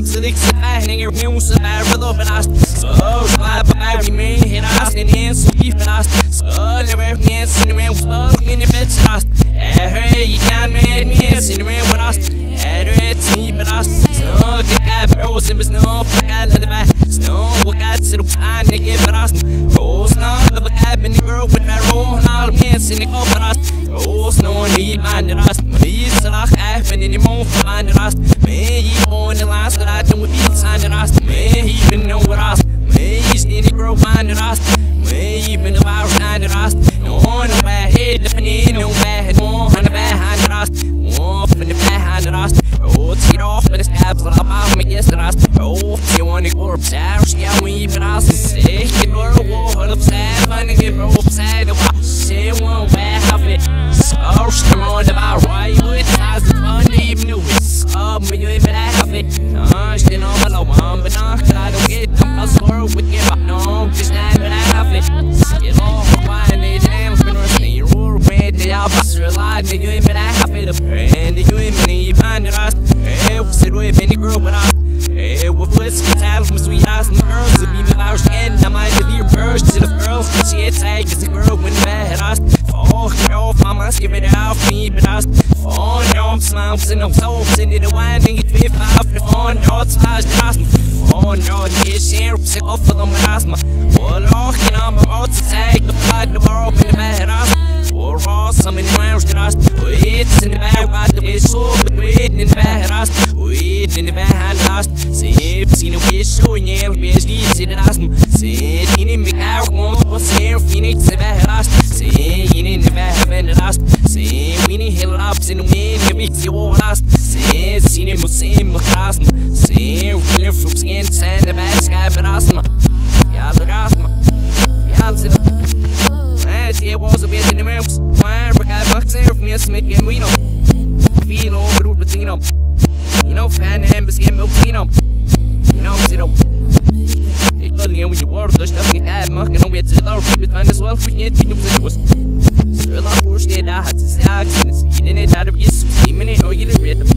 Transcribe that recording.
slicks and hanging your hands up at the open us. So, I remain here, I stand in, so even us. So, never hands in the man was in the bed, us. Hey, you can't make me hands in the man with us. Had it, but us. So, the guy, bros, and was no, I let the back. Snow, what got to the pine, they give it us. Oh, snow, the cabin, the girl with my roll, all the hands in the open us. Oh, snow, need mind us. Me, so I have in the moon for mind us. Me, you on the last that I don't be signed us. Me, even know what us. Me, in the girl mind us. Me, even the hour behind us. No one on my head, the penny, no bad, more on the behind us. More from the behind us. Oh, tear off, but it's abs, I'm out, make yes, us. Oh, you want to go upstairs, yeah, we even ask to say, get more war, upstairs, and get more upside, say, one way, have it. So, come on, about why you it has the fun, even though it's up, but you even have it. Still on my low one, but I don't get them, I'll score with you, but no, just not that I have it. Get off, why they damn, but we're staying rural, red, they are bust your life, you even have it, and you even find us. Hey, we'll sit with any girl with us. Hey, we'll put some talent from sweet eyes and the girls to be the hours and I might be reversed to the girls. She had tagged as a girl when bad at us. Oh, girl, mama, give it out for me, but us. Oh, no, I'm smiles and I'm souls into the wine and get 55. Oh, no, it's not us. Oh, no, the share, sick off for them with asthma. Oh, Lord, I'm about to take the blood, the world in the bad at us. Or all some in the rounds to us. It's in the bad, right? The way so, but waiting in the bad at us. Waiting in the bad at us. Say, see the way showing you, we're easy to ask them. Say, in the bad, what's here, Phoenix, the bad at us. Say, in the bad, at us. Say, we need hill ups in the wind, it makes you all us. Say, see the same, but us. Say, we're from skin, sand, the bad sky, but us. Yeah, look at us. Yeah, I'm sitting. It was a bit in the maps. Why, I got bucks there from your Smith and we know. Feel over between them. You know, fan and biscuit milk between them. You know, sit up. It couldn't get with your water, there's nothing that muck and don't get to the lower people find as well for you. It was still a push, I had to say, I didn't out of your 60 minutes or you didn't read them.